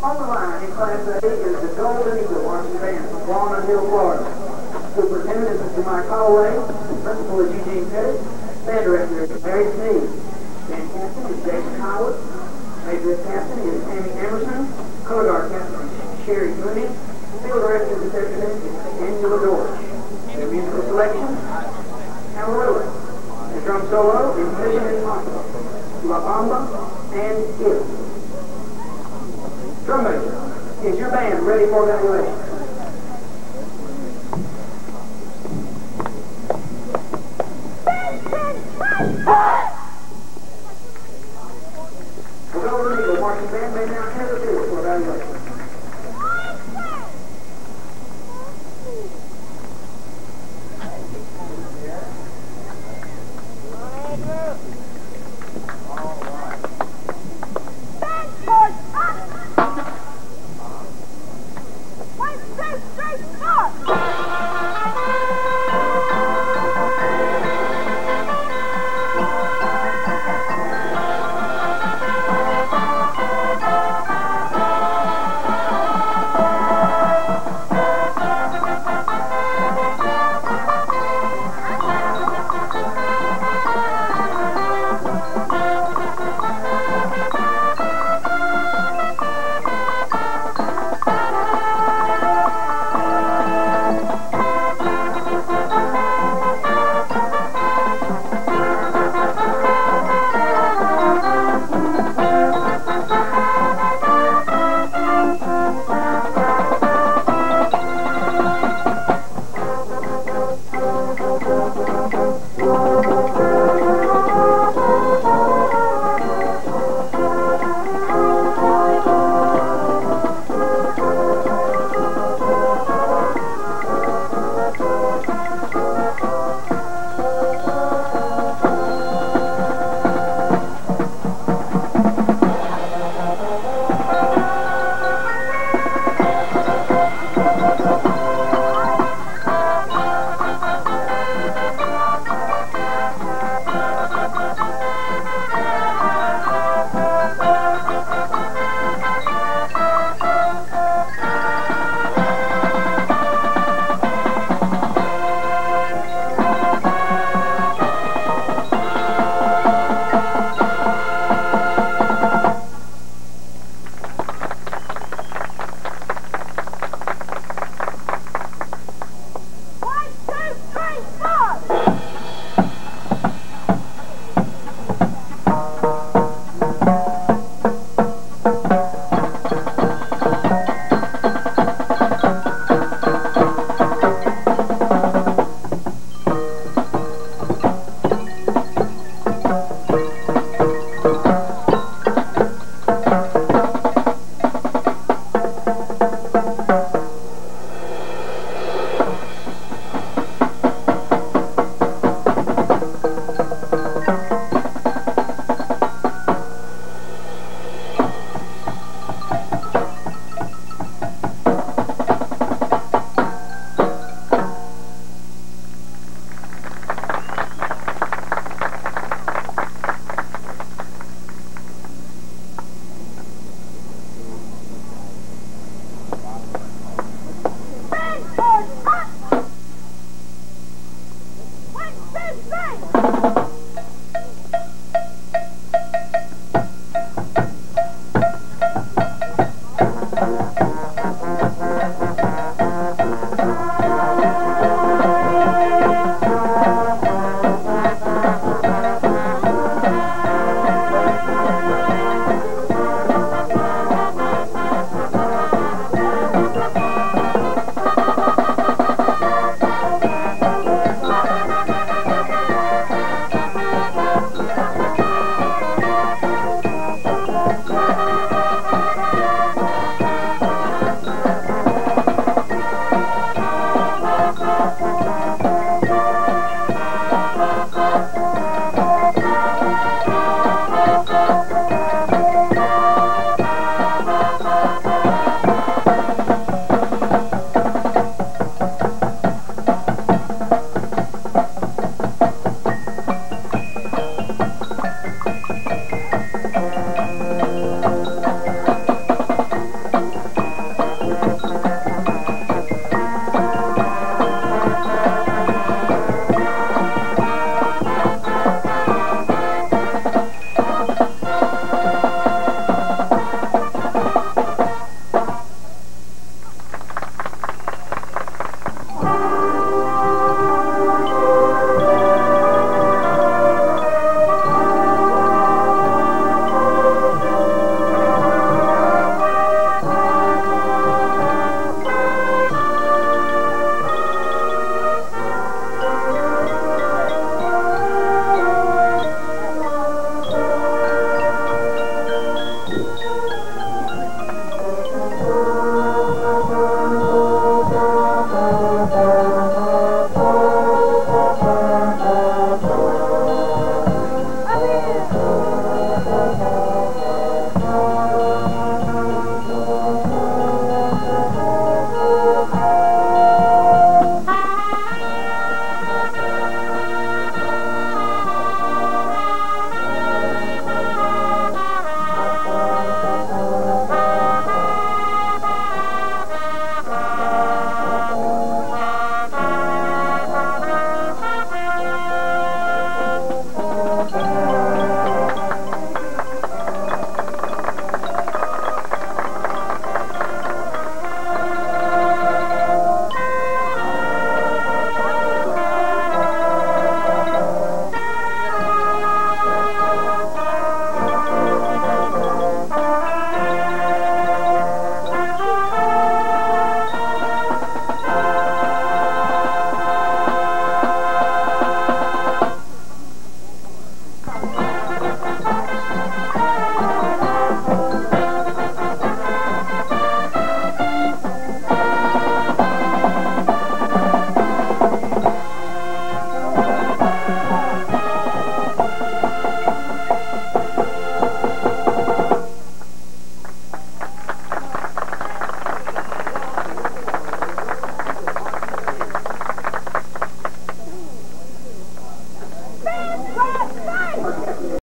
On the line in Class A is the Golden Eagle Marching Band from Walnut Hill, Florida. Superintendent is Mr. Mike Holloway. Principal is Eugene Pettit. Band director is Mary Sneed. Band captain is Jason Howard. Major captain is Tammy Emerson. Color guard captain is Sherry Mooney. Field director this afternoon is Angela Dorsch. The musical selection, Amarillo. The drum solo is Mission Impossible, La Bamba, and It. Drum major, is your band ready for evaluation? The Golden Eagle Marching Band may now enter the field for evaluation.